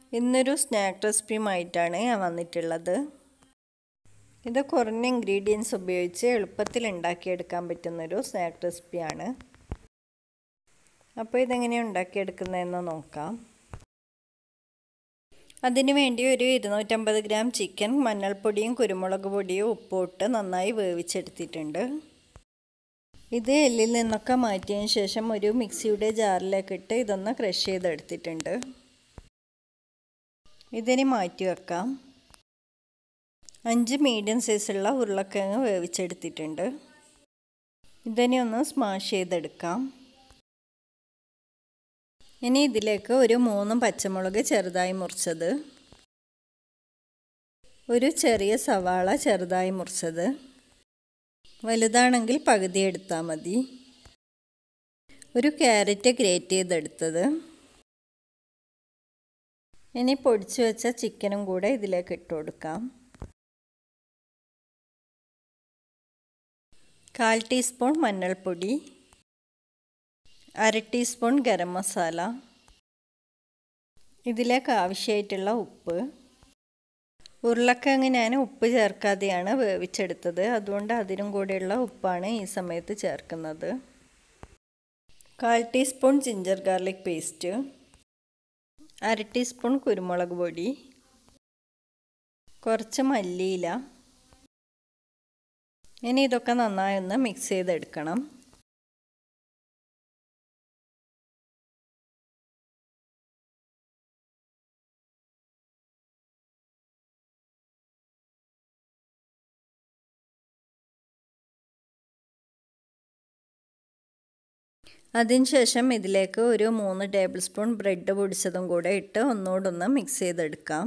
ഇന്നൊരു സ്നാക്ക് റെസിപ്പിയുമായിട്ടാണ് ഞാൻ വന്നിട്ടുള്ളത്. ഇത് കുറഞ്ഞ ഇൻഗ്രീഡിയൻസ് ഉപയോഗിച്ച് എളുപ്പത്തിൽ ഉണ്ടാക്കിയെടുക്കാൻ പറ്റുന്നൊരു സ്നാക്ക് റെസിപ്പിയാണ്. അപ്പോൾ ഇതെങ്ങനെയാണ് ഉണ്ടാക്കിയെടുക്കുന്നതെന്ന് നോക്കാം. അതിനു വേണ്ടി ഒരു 250 ഗ്രാം ചിക്കൻ മഞ്ഞൾപ്പൊടിയും കുരുമുളക് പൊടിയും ഉപ്പും ഇട്ട് നന്നായി വേവിച്ചെടുത്തിട്ടുണ്ട്. ഇത് എല്ലിൽ നിന്നൊക്കെ മാറ്റിയതിന് ശേഷം ഒരു മിക്സിയുടെ ജാറിലേക്കിട്ട് ഇതൊന്ന് ക്രഷ് ചെയ്തെടുത്തിട്ടുണ്ട്. ഇതിനി മാറ്റി വെക്കാം. 5 മീഡിയം സൈസുള്ള ഉരുളക്കിഴങ്ങ് വേവിച്ചെടുത്തിട്ടുണ്ട്. ഇതിനെ ഒന്ന് സ്മാഷ് ചെയ്തെടുക്കാം. ഇനി ഇതിലേക്ക് ഒരു 3 പച്ചമുളക് ചെറുതായി മുറിച്ചത്, ഒരു ചെറിയ സവാള ചെറുതായി മുറിച്ചത്, വലുതാണെങ്കിൽ പകുതി എടുത്താൽ മതി, ഒരു ക്യാരറ്റ് ഗ്രേറ്റ് ചെയ്തെടുത്തത്. ഇനി പൊടിച്ചു വെച്ച ചിക്കനും കൂടെ ഇതിലേക്ക് ഇട്ട് കൊടുക്കാം. 1/4 ടീസ്പൂൺ മഞ്ഞൾപ്പൊടി, 1/2 ടീസ്പൂൺ ഗരം മസാല, ഇതിലേക്ക് ആവശ്യമായിട്ടുള്ള ഉപ്പ്. ഉരുളക്കിഴങ്ങ് ഞാൻ ഉപ്പ് ചേർക്കാതെയാണ് വേവിച്ചെടുത്തത്, അതുകൊണ്ട് അതിനും കൂടെയുള്ള ഉപ്പാണ് ഈ സമയത്ത് ചേർക്കുന്നത്. 1/4 teaspoon ginger garlic paste, 1/2 teaspoon കുരുമുളക് പൊടി, കുറച്ച് മല്ലിയില. ഇനി ഇതൊക്കെ നന്നായി ഒന്ന് മിക്സ് ചെയ്തെടുക്കണം. അതിനുശേഷം ഇതിലേക്ക് ഒരു 3 ടേബിൾ സ്പൂൺ ബ്രെഡ് പൊടിച്ചതും കൂടെ ഇട്ട് ഒന്നുകൂടെ മിക്സ് ചെയ്തെടുക്കാം.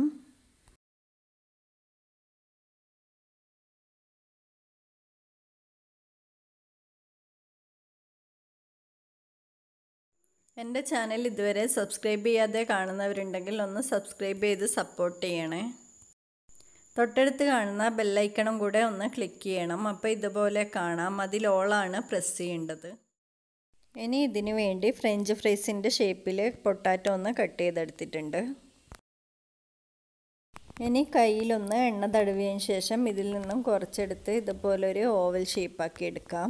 എൻ്റെ ചാനൽ ഇതുവരെ സബ്സ്ക്രൈബ് ചെയ്യാതെ കാണുന്നവരുണ്ടെങ്കിൽ ഒന്ന് സബ്സ്ക്രൈബ് ചെയ്ത് സപ്പോർട്ട് ചെയ്യണേ. തൊട്ടടുത്ത് കാണുന്ന ബെല്ലൈക്കണും കൂടെ ഒന്ന് ക്ലിക്ക് ചെയ്യണം. അപ്പോൾ ഇതുപോലെ കാണാം. അതിൽ ഓളാണ് പ്രസ് ചെയ്യേണ്ടത്. ഇനി ഇതിനു വേണ്ടി ഫ്രഞ്ച് ഫ്രൈസിൻ്റെ ഷേപ്പിൽ പൊട്ടാറ്റോ ഒന്ന് കട്ട് ചെയ്തെടുത്തിട്ടുണ്ട്. ഇനി കയ്യിലൊന്ന് എണ്ണ തടവിയതിന് ശേഷം ഇതിൽ നിന്നും കുറച്ചെടുത്ത് ഇതുപോലൊരു ഓവൽ ഷേപ്പാക്കി എടുക്കാം.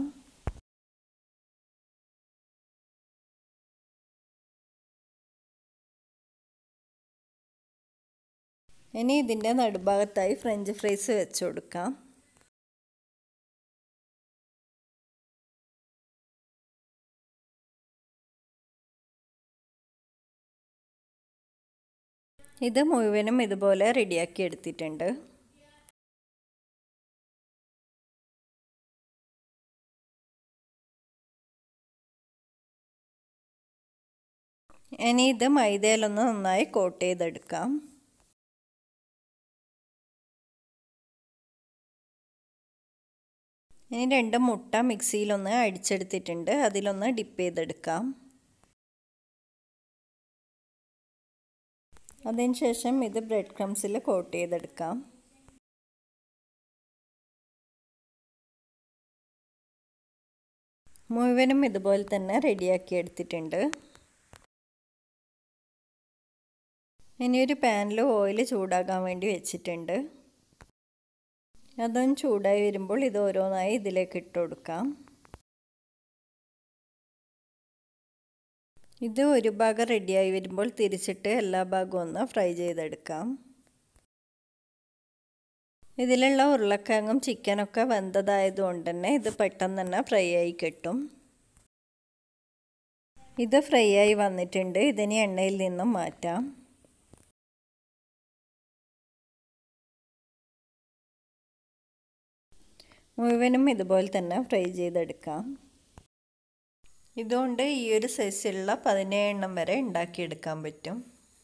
ഇനി ഇതിൻ്റെ നടുഭാഗത്തായി ഫ്രഞ്ച് ഫ്രൈസ് വെച്ച് കൊടുക്കാം. ഇത് മുഴുവനും ഇതുപോലെ റെഡിയാക്കി എടുത്തിട്ടുണ്ട്. ഇനി ഇത് മൈദയിലൊന്ന് നന്നായി കോട്ട് ചെയ്തെടുക്കാം. ഇനി 2 മുട്ട മിക്സിയിലൊന്ന് അടിച്ചെടുത്തിട്ടുണ്ട്. അതിലൊന്ന് ഡിപ്പ് ചെയ്തെടുക്കാം. അതിനുശേഷം ഇത് ബ്രെഡ് ക്രംസിൽ കോട്ട് ചെയ്തെടുക്കാം. മുഴുവനും ഇതുപോലെ തന്നെ റെഡിയാക്കി എടുത്തിട്ടുണ്ട്. ഇനി ഒരു പാനിൽ ഓയിൽ ചൂടാകാൻ വേണ്ടി വെച്ചിട്ടുണ്ട്. അതൊന്ന് ചൂടായി വരുമ്പോൾ ഇത് ഓരോന്നായി ഇതിലേക്ക് ഇട്ട് കൊടുക്കാം. ഇത് ഒരു ഭാഗം റെഡിയായി വരുമ്പോൾ തിരിച്ചിട്ട് എല്ലാ ഭാഗവും ഒന്ന് ഫ്രൈ ചെയ്തെടുക്കാം. ഇതിലുള്ള ഉരുളക്കിഴങ്ങും ചിക്കനൊക്കെ വെന്തതായതുകൊണ്ട് തന്നെ ഇത് പെട്ടെന്ന് തന്നെ ഫ്രൈ ആയി കിട്ടും. ഇത് ഫ്രൈ ആയി വന്നിട്ടുണ്ട്. ഇതിനി എണ്ണയിൽ നിന്നും മാറ്റാം. മുഴുവനും ഇതുപോലെ തന്നെ ഫ്രൈ ചെയ്തെടുക്കാം. ഇതുകൊണ്ട് ഈ ഒരു സൈസിലുള്ള 17 എണ്ണം വരെ ഉണ്ടാക്കിയെടുക്കാൻ പറ്റും.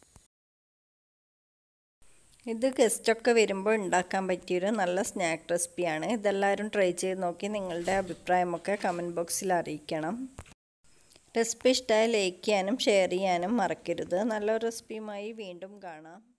ഇത് ഗസ്റ്റൊക്കെ വരുമ്പോൾ ഉണ്ടാക്കാൻ പറ്റിയൊരു നല്ല സ്നാക്ക് റെസിപ്പിയാണ്. ഇതെല്ലാവരും ട്രൈ ചെയ്ത് നോക്കി നിങ്ങളുടെ അഭിപ്രായമൊക്കെ കമൻറ്റ് ബോക്സിൽ അറിയിക്കണം. റെസിപ്പി ഇഷ്ടമായി ലൈക്ക് ചെയ്യാനും ഷെയർ ചെയ്യാനും മറക്കരുത്. നല്ലൊരു റെസിപ്പിയുമായി വീണ്ടും കാണാം.